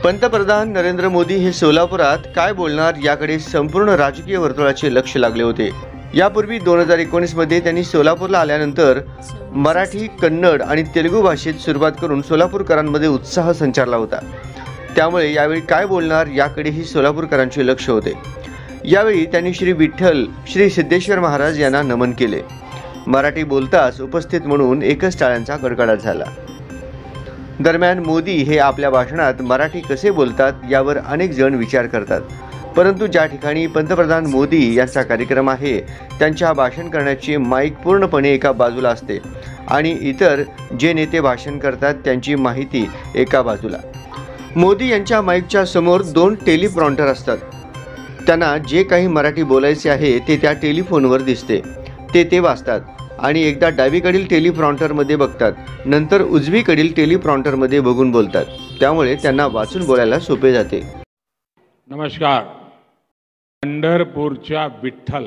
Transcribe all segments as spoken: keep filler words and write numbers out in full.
पंतप्रधान नरेंद्र मोदी हे सोलापुरात काय बोलणार याकडे संपूर्ण राजकीय वर्तुळाचे लक्ष लागले होते। यापूर्वी दोन हजार एकोणीस मध्ये त्यांनी सोलापूरला आल्यानंतर मराठी, कन्नड आणि तेलुगू भाषेत सुरुवात करून सोलापूरकरांमध्ये उत्साह संचारला होता। त्यामुळे यावेळी काय बोलणार याकडेही सोलापूरकरांचे लक्ष होते। यावेळी त्यांनी श्री विठ्ठल श्री सिद्धेश्वर महाराज यांना नमन केले। मराठी बोलताच उपस्थित म्हणून एकच टाळ्यांचा कडकडाट झाला। दरम्यान मोदी हे आपल्या भाषणात मराठी कसे बोलतात यावर अनेक जण विचार करतात, परंतु ज्या ठिकाणी पंतप्रधान मोदी यांचा कार्यक्रम आहे त्यांच्या भाषण करण्याची माईक पूर्णपणे एका बाजूला असते आणि इतर जे नेते भाषण करतात त्यांची माहिती एका बाजूला। मोदी यांच्या माईकच्या समोर दोन टेलिप्रॉम्प्टर असतात। त्यांना जे काही मराठी बोलायचे आहे ते त्या टेलिफोनवर दिसते, ते ते वाचतात आणि एकदा डावीकडील टेलिप्रॉम्प्टरमध्ये बघतात, नंतर उजवीकडील टेलिप्रॉम्प्टरमध्ये बघून बोलतात। त्यामुळे त्यांना वाचून बोलायला सोपे जाते। नमस्कार। पंढरपूरच्या विठ्ठल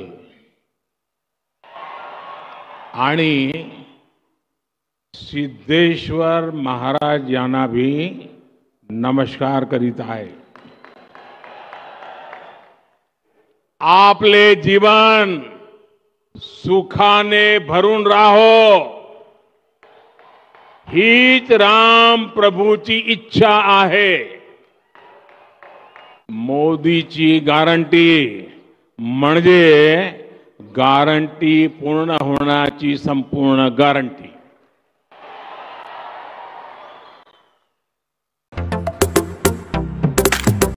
आणि सिद्धेश्वर महाराज यांना भी नमस्कार करीत आहे। आपले जीवन सुखाने भरून राहो हीच राम प्रभूची इच्छा आहे। मोदीची गॅरंटी म्हणजे गॅरंटी पूर्ण होण्याची संपूर्ण गॅरंटी।